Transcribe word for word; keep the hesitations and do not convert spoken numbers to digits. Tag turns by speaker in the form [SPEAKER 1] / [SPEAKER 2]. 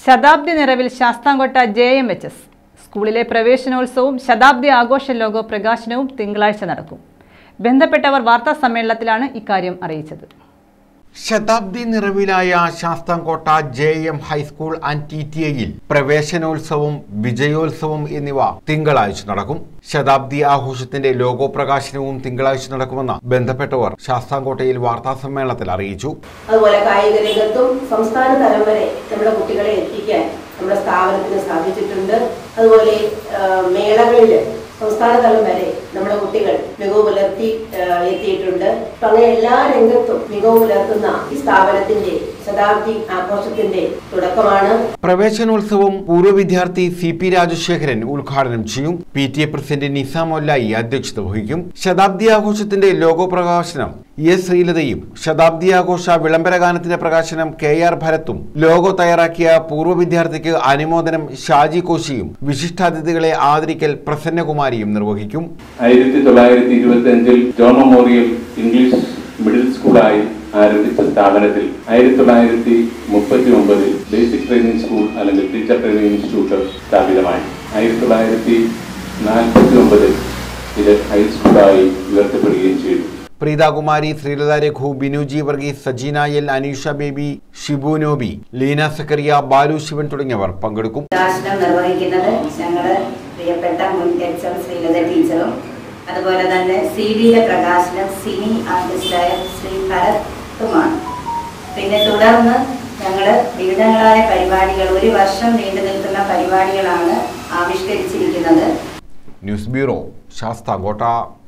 [SPEAKER 1] ശതാബ്ദി നിറവിൽ Sasthamkotta J M H S സ്കൂളിലെ പ്രവേശനോത്സവവും ശതാബ്ദി ആഘോഷ ലോഗോ പ്രകാശനവും തിങ്കളാഴ്ച നടക്കും. ബന്ധപ്പെട്ടവർ വാർത്താ സമ്മേളനത്തിലാണ് ഇക്കാര്യം അറിയിച്ചത്.
[SPEAKER 2] ശതാബ്ദി നിറവിലായ Sasthamkotta J M high school and T T എയിൽ പ്രവേശനോത്സവം, വിജയോത്സവം എന്നിവ തിങ്കളാഴ്ച നടക്കും. ശതാബ്ദി ആഘോഷത്തിന്റെ ലോഗോ പ്രകാശനവും തിങ്കളാഴ്ച നടക്കുമെന്ന് ബന്ധപ്പെട്ടവർ ശാസ്താംകോട്ടയിൽ വാർത്താ സമ്മേളനത്തിൽ അറിയിച്ചു.
[SPEAKER 3] അതുപോലെ കായിക രംഗത്തും സംസ്ഥാന തലം വരെ നമ്മുടെ കുട്ടികളെ എത്തിക്കാൻ നമ്മുടെ സ്ഥാപനത്തിന് സാധിച്ചിട്ടുണ്ട്. അതുപോലെ മേളകളിൽ സംസ്ഥാന തലം വരെ നമ്മുടെ കുട്ടികൾ മികവ് പുലർത്തി എത്തിയിട്ടുണ്ട്. അങ്ങനെ എല്ലാ രംഗത്തും മികവ് പുലർത്തുന്ന ഈ സ്ഥാപനത്തിന്റെ ശതാബ്ദി ആഘോഷത്തിന്റെ തുടക്കമാണ്.
[SPEAKER 2] പ്രവേശനോത്സവം പൂർവ്വ വിദ്യാർത്ഥി സി പി രാജശേഖരൻ ഉദ്ഘാടനം ചെയ്യും. P T A president Nizam Ollayi അധ്യക്ഷത വഹിക്കും. ശതാബ്ദി ആഘോഷത്തിന്റെ ലോഗോ പ്രകാശനം എസ് ശ്രീലതയും, ശതാബ്ദി ആഘോഷ വിളംബര ഗാനത്തിന്റെ പ്രകാശനം കെ ആർ ഭരത്തും, ലോഗോ തയ്യാറാക്കിയ പൂർവ്വ വിദ്യാർത്ഥിക്ക് അനുമോദനം ഷാജി കോശിയും, വിശിഷ്ടാതിഥികളെ ആദരിക്കൽ പ്രസന്നകുമാരിയും നിർവഹിക്കും.
[SPEAKER 4] ആയിരത്തി തൊള്ളായിരത്തി ഇരുപത്തി അഞ്ചിൽ ജോൺ മെമ്മോറിയൽ ഇംഗ്ലീഷ് മിഡിൽ സ്കൂളായി ആരംഭിച്ച സ്ഥാപനത്തിൽ ആയിരത്തി തൊള്ളായിരത്തി മുപ്പത്തി ഒമ്പതിൽ ബേസിക് ട്രെയിനിങ് സ്കൂൾ അല്ലെങ്കിൽ ടീച്ചർ ട്രെയിനിങ് ഇൻസ്റ്റിറ്റ്യൂട്ട് സ്ഥാപിതമായി. ആയിരത്തി തൊള്ളായിരത്തി നാൽപ്പത്തി ഒമ്പതിൽ ഇത് ഹൈസ്കൂളായി ഉയർത്തപ്പെടുകയും ചെയ്തു.
[SPEAKER 2] പ്രീതാകുമാരി, ശ്രീലത രഘു, ബിനുജി വർഗീസ്, സജീന എൽ, അനീഷ ബേബി, ഷിബു നോബി, ലീന സക്കറിയ, ബാലു ശിവൻ തുടങ്ങിയവർ പങ്കെടുക്കും.
[SPEAKER 5] പ്രകാശനം നിർവഹിക്കുന്നത് ഞങ്ങളുടെ പ്രിയപ്പെട്ട മുൻ എച്ച് എം ശ്രീലത ടീച്ചറും, അതുപോലെ തന്നെ സി ഡിയുടെ പ്രകാശനം സിനി ആർട്ടിസ്റ്റായ ശ്രീ ഭരത്തുമാണ്. പിന്നെ തുടർന്ന് ഞങ്ങൾ വിവിധങ്ങളായ പരിപാടികൾ, ഒരു വർഷം നീണ്ടു നിൽക്കുന്ന പരിപാടികളാണ് ആവിഷ്കരിച്ചിരിക്കുന്നത്.
[SPEAKER 2] News bureau, Sasthamkotta.